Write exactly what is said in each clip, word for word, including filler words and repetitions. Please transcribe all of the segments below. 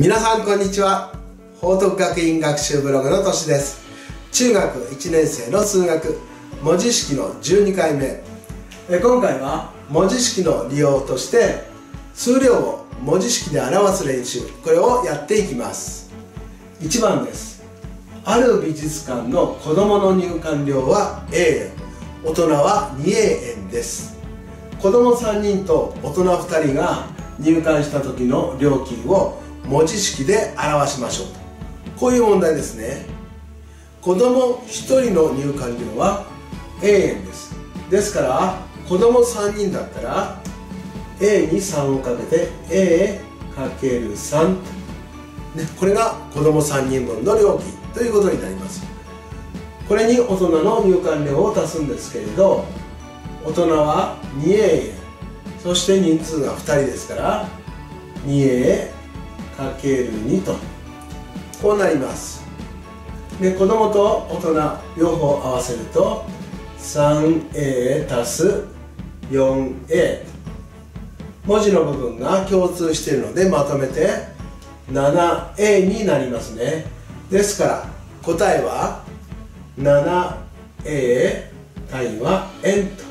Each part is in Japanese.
皆さんこんにちは。報徳学院学習ブログのとしです。中学いちねん生の数学文字式のじゅうにかいめ。え今回は文字式の利用として数量を文字式で表す練習、これをやっていきます。いちばんです。ある美術館の子どもの入館料は エーえん、大人はにえんです。子どもさんにんと大人ふたりが入館した時の料金を文字式で表しましょうと、こういう問題ですね。子どもひとりの入館料は エーえんです。ですから子どもさんにんだったら A にさんをかけて エーかけるさん、ね、これが子どもさんにんぶんの料金ということになります。これに大人の入館料を足すんですけれど、大人はにえん、そして人数がふたりですからにえんかけるにと、こうなります。で、子供と大人両方合わせると さんえん 足す よんえん、文字の部分が共通しているのでまとめて ななえん になりますね。ですから答えは ななえん 単位は円と、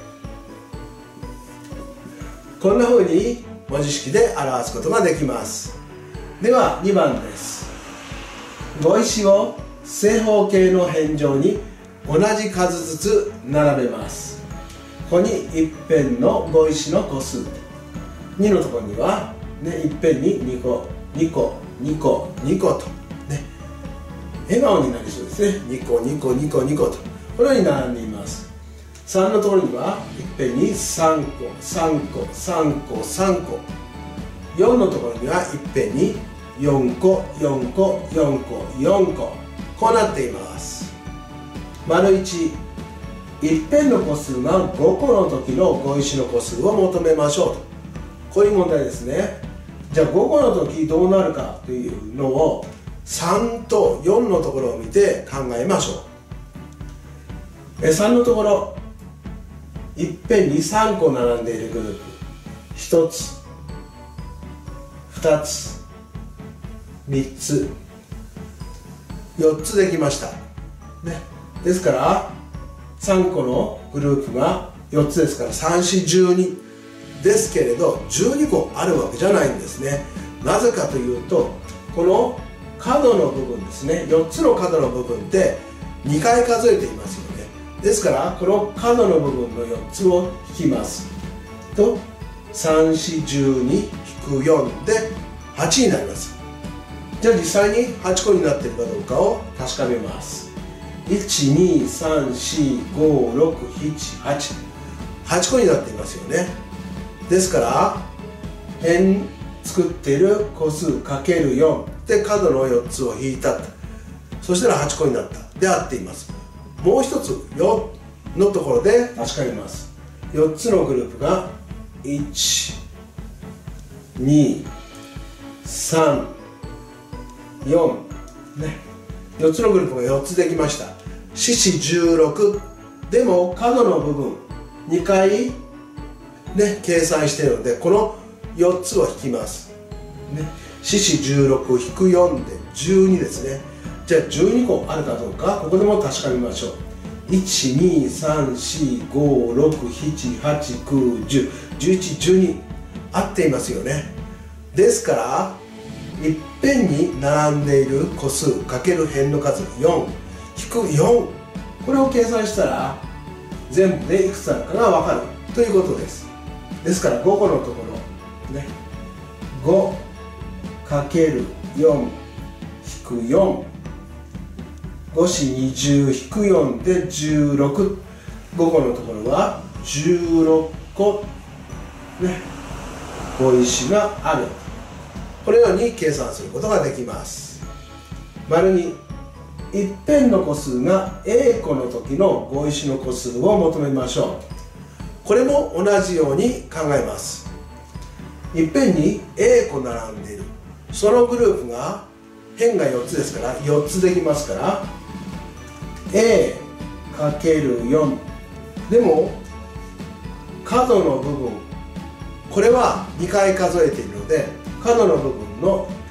こんな風に文字式で表すことができます。ではにばんです。碁石を正方形の辺状に同じ数ずつ並べます。ここに一辺の碁石の個数、にのところには、ね、一辺ににこにこにこにこと、ね、笑顔になりそうですね。にこにこにこにことこのように並んでいます。さんのところには一辺にさんこさんこさんこさんこ、よんのところには一辺によんこよんこよんこよんこ、こうなっています。丸いち、一辺の個数がごこの時の碁石の個数を求めましょうと、こういう問題ですね。じゃあごこの時どうなるかというのをさんとよんのところを見て考えましょう。えさんのところ、一辺にさんこ並んでいるグループ、ひとつふたつみっつよっつできました、ね、ですからさんこのグループがよっつですからさん、よん、じゅうにですけれどじゅうにこあるわけじゃないんですね。なぜかというと、この角の部分ですね、よっつの角の部分ってにかい数えていますよね。ですからこの角の部分のよっつを引きますとさん、よん、じゅうに引くよんではちになります。じゃあ実際にはちこになっているかどうかを確かめます。いち、に、さん、よん、ご、ろく、なな、はち、はちこになっていますよね。ですから辺作っている個数 かけるよん で角のよっつを引いた、そしたらはちこになったで合っています。もう一つよんのところで確かめます。よっつのグループがいち、に、さん、よん、ね、よっつのグループがよっつできました。よん、じゅうろくでも角の部分にかい、ね、計算しているのでこのよっつを引きます、ね、よん、じゅうろく引くよんでじゅうにですね。じゃあじゅうにこあるかどうかここでも確かめましょう。いち、に、さん、よん、ご、ろく、なな、はち、きゅう、じゅう、じゅういち、じゅうに合っていますよね。ですから一辺に並んでいる個数かける辺の数よん引くよん、これを計算したら全部でいくつあるかが分かるということです。ですからごこのところ、ね、ごかけるよん引くよん、ごしにじゅう引くよんでじゅうろく、ごこのところはじゅうろっこ、ね、碁石がある、このように計算することができます。丸に、一辺の個数が エー 個の時の碁石の個数を求めましょう。これも同じように考えます。一辺に エー 個並んでいる、そのグループが辺がよっつですからよっつできますから エーかけるよん でも角の部分、これはにかい数えているので角の部分の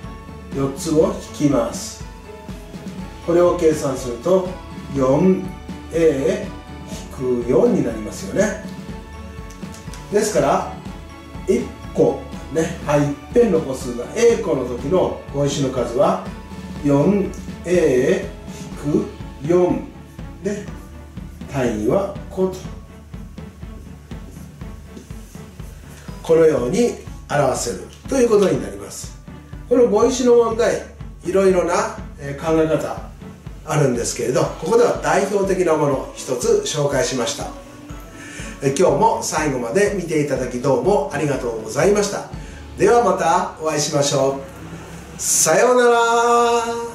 よっつを引きます。これを計算すると よんエー 引くよんになりますよね。ですからいっこね、はい、いっぺんの個数が A 個の時の碁石の数は よんエー 引くよんで単位は個と、このように表せるということになります。この碁石の問題、いろいろな考え方あるんですけれど、ここでは代表的なものを一つ紹介しました。今日も最後まで見ていただきどうもありがとうございました。ではまたお会いしましょう。さようなら。